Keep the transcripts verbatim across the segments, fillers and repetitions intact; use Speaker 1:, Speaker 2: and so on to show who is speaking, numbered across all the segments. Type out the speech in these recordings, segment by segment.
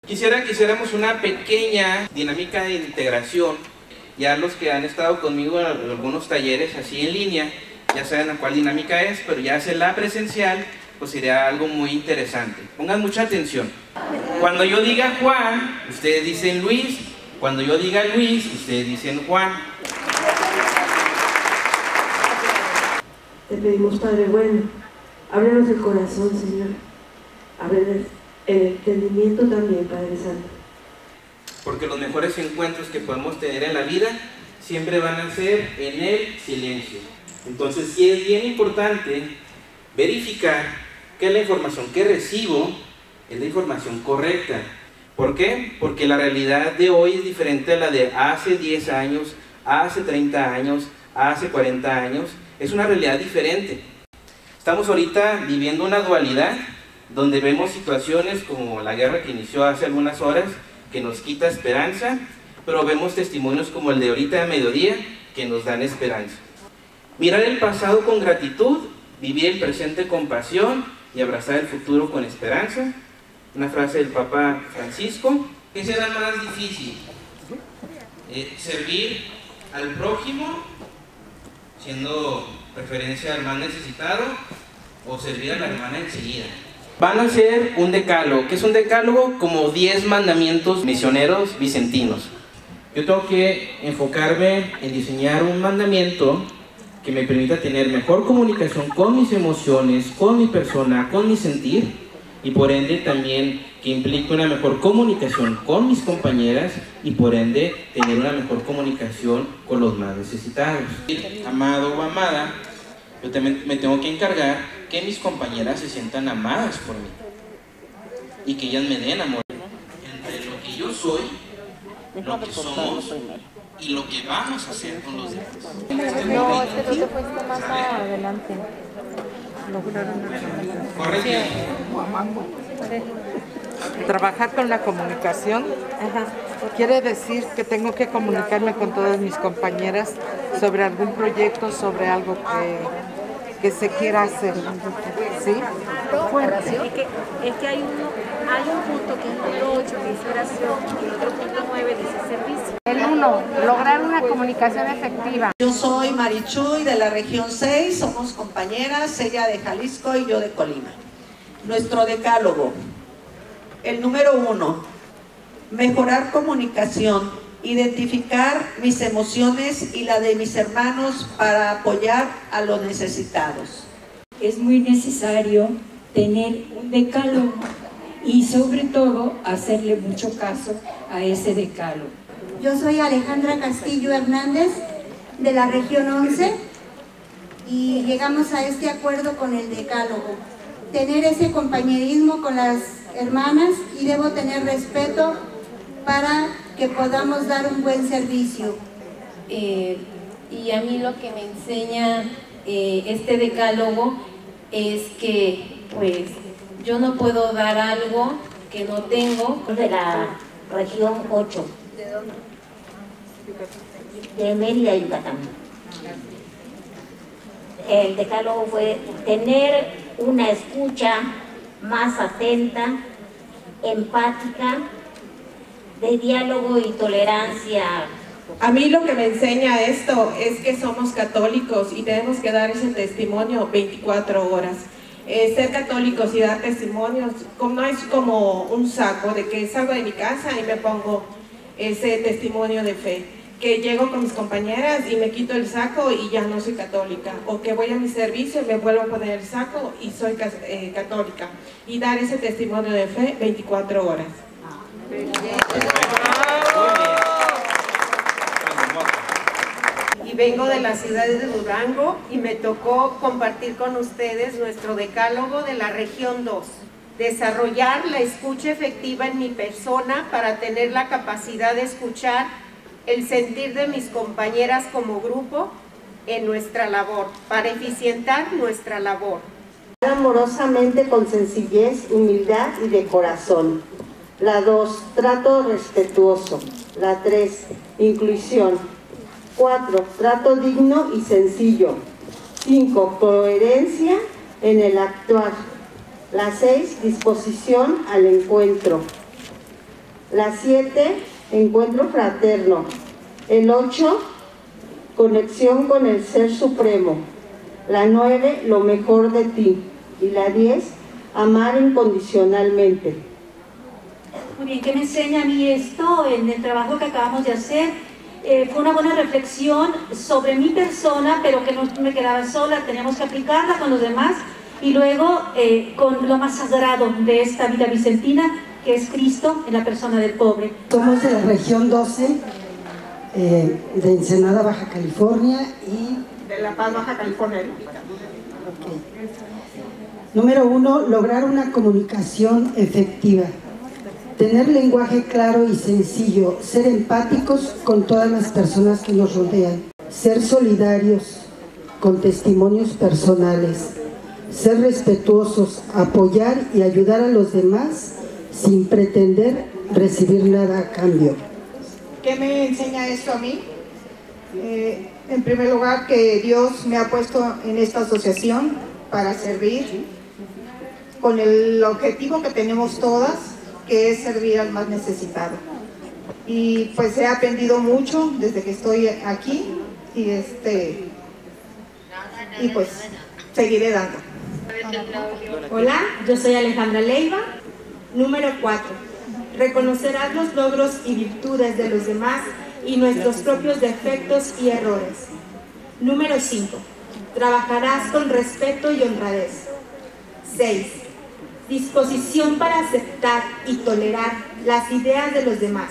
Speaker 1: Quisiera que hiciéramos una pequeña dinámica de integración. Ya los que han estado conmigo en algunos talleres así en línea, ya saben a cuál dinámica es, pero ya hacerla presencial, pues sería algo muy interesante. Pongan mucha atención. Cuando yo diga Juan, ustedes dicen Luis. Cuando yo diga Luis, ustedes dicen Juan.
Speaker 2: Te pedimos, Padre bueno, ábrenos el corazón, Señor. Ábrenos el entendimiento también, Padre Santo.
Speaker 1: Porque los mejores encuentros que podemos tener en la vida siempre van a ser en el silencio. Entonces sí es bien importante verificar que la información que recibo es la información correcta. ¿Por qué? Porque la realidad de hoy es diferente a la de hace diez años, hace treinta años, hace cuarenta años. Es una realidad diferente. Estamos ahorita viviendo una dualidad donde vemos situaciones como la guerra que inició hace algunas horas, que nos quita esperanza, pero vemos testimonios como el de ahorita de mediodía, que nos dan esperanza. Mirar el pasado con gratitud, vivir el presente con pasión y abrazar el futuro con esperanza. Una frase del Papa Francisco. ¿Qué será más difícil? Eh, servir al prójimo, siendo referencia al más necesitado, o servir a la hermana enseguida. Van a hacer un decálogo. ¿Qué es un decálogo? Como diez mandamientos misioneros vicentinos. Yo tengo que enfocarme en diseñar un mandamiento que me permita tener mejor comunicación con mis emociones, con mi persona, con mi sentir, y por ende también que implique una mejor comunicación con mis compañeras y por ende tener una mejor comunicación con los más necesitados. Amado o amada, yo también me tengo que encargar que mis compañeras se sientan amadas por mí y que ellas me den amor entre lo que yo soy, lo que somos y lo que vamos a hacer con los demás.
Speaker 3: No, es que tú te fuiste más adelante.
Speaker 1: Correcto.
Speaker 4: Trabajar con la comunicación. Ajá. Quiere decir que tengo que comunicarme con todas mis compañeras sobre algún proyecto, sobre algo que, que se quiera hacer. ¿Sí?
Speaker 3: Es que, es que hay, uno, hay un punto que es el ocho, que dice oración, y el otro punto nueve dice servicio.
Speaker 5: El uno, lograr una comunicación efectiva.
Speaker 6: Yo soy Marichuy de la región seis, somos compañeras, ella de Jalisco y yo de Colima. Nuestro decálogo, el número uno, mejorar comunicación, identificar mis emociones y la de mis hermanos para apoyar a los necesitados.
Speaker 7: Es muy necesario tener un decálogo y sobre todo hacerle mucho caso a ese decálogo.
Speaker 8: Yo soy Alejandra Castillo Hernández de la región once y llegamos a este acuerdo con el decálogo. Tener ese compañerismo con las hermanas y debo tener respeto para que podamos dar un buen servicio.
Speaker 9: Eh, y a mí lo que me enseña eh, este decálogo es que pues yo no puedo dar algo que no tengo.
Speaker 10: De la región ocho.
Speaker 3: ¿De dónde?
Speaker 10: De Mérida, Yucatán. El decálogo fue tener una escucha más atenta, empática, de diálogo y tolerancia.
Speaker 11: A mí lo que me enseña esto es que somos católicos y tenemos que dar ese testimonio veinticuatro horas. Eh, ser católicos y dar testimonios como, no es como un saco de que salgo de mi casa y me pongo ese testimonio de fe, que llego con mis compañeras y me quito el saco y ya no soy católica, o que voy a mi servicio y me vuelvo a poner el saco y soy eh, católica, y dar ese testimonio de fe veinticuatro horas.
Speaker 12: Y vengo de la ciudad de Durango y me tocó compartir con ustedes nuestro decálogo de la región dos. Desarrollar la escucha efectiva en mi persona para tener la capacidad de escuchar el sentir de mis compañeras como grupo en nuestra labor, para eficientar nuestra labor.
Speaker 13: Amorosamente con sencillez, humildad y de corazón. La dos, trato respetuoso. La tres, inclusión. Cuatro, trato digno y sencillo. Cinco, coherencia en el actuar. La seis, disposición al encuentro. La siete, encuentro fraterno. El ocho, conexión con el Ser Supremo. La nueve, lo mejor de ti. Y la diez, amar incondicionalmente.
Speaker 14: Muy bien, ¿qué me enseña a mí esto en el trabajo que acabamos de hacer? Eh, fue una buena reflexión sobre mi persona, pero que no me quedaba sola, teníamos que aplicarla con los demás y luego eh, con lo más sagrado de esta vida vicentina, que es Cristo en la persona del pobre.
Speaker 15: Somos de la región doce, eh, de Ensenada, Baja California y...
Speaker 12: de La Paz, Baja California.
Speaker 15: Okay. Número uno, lograr una comunicación efectiva. Tener lenguaje claro y sencillo, ser empáticos con todas las personas que nos rodean, ser solidarios con testimonios personales, ser respetuosos, apoyar y ayudar a los demás sin pretender recibir nada a cambio.
Speaker 16: ¿Qué me enseña esto a mí? Eh, en primer lugar, que Dios me ha puesto en esta asociación para servir con el objetivo que tenemos todas, que es servir al más necesitado. Y pues he aprendido mucho desde que estoy aquí y este y pues seguiré dando.
Speaker 17: Hola, yo soy Alejandra Leiva. Número cuatro. Reconocerás los logros y virtudes de los demás y nuestros propios defectos y errores. Número cinco. Trabajarás con respeto y honradez. seis. Disposición para aceptar y tolerar las ideas de los demás.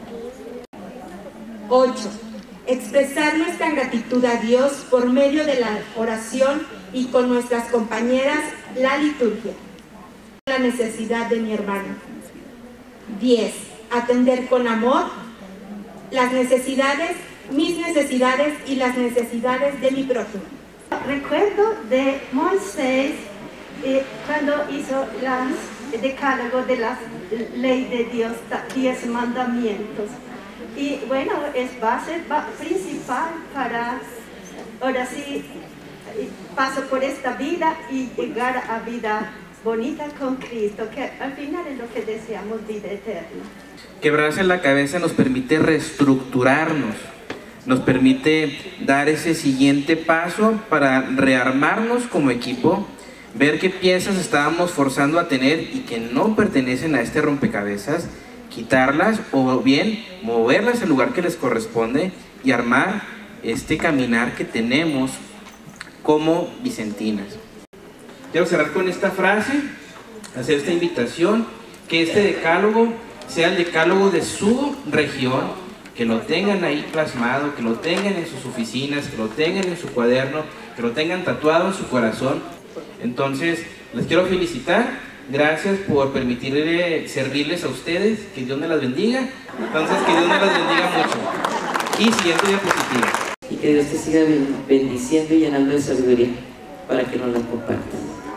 Speaker 17: ocho. Expresar nuestra gratitud a Dios por medio de la oración y con nuestras compañeras la liturgia. La necesidad de mi hermano. diez. Atender con amor las necesidades, mis necesidades y las necesidades de mi prójimo.
Speaker 18: Recuerdo de Moisés eh, cuando hizo el decálogo de la ley de Dios, diez mandamientos. Y bueno, es base principal para, ahora sí, paso por esta vida y llegar a vida bonita con Cristo, que al final es lo que deseamos, vida eterna.
Speaker 1: Quebrarse la cabeza nos permite reestructurarnos, nos permite dar ese siguiente paso para rearmarnos como equipo, ver qué piezas estábamos forzando a tener y que no pertenecen a este rompecabezas, quitarlas o bien moverlas al lugar que les corresponde y armar este caminar que tenemos como vicentinas. Quiero cerrar con esta frase, hacer esta invitación, que este decálogo sea el decálogo de su región, que lo tengan ahí plasmado, que lo tengan en sus oficinas, que lo tengan en su cuaderno, que lo tengan tatuado en su corazón. Entonces, les quiero felicitar, gracias por permitirle servirles a ustedes, que Dios me las bendiga. Entonces, que Dios me las bendiga mucho. Y siguiente diapositiva.
Speaker 19: Y que Dios te siga bendiciendo y llenando de sabiduría para que nos la compartas.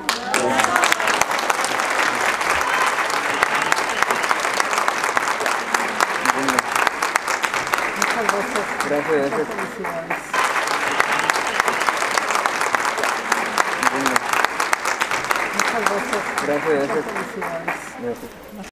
Speaker 1: Gracias, gracias. Gracias, gracias. Gracias.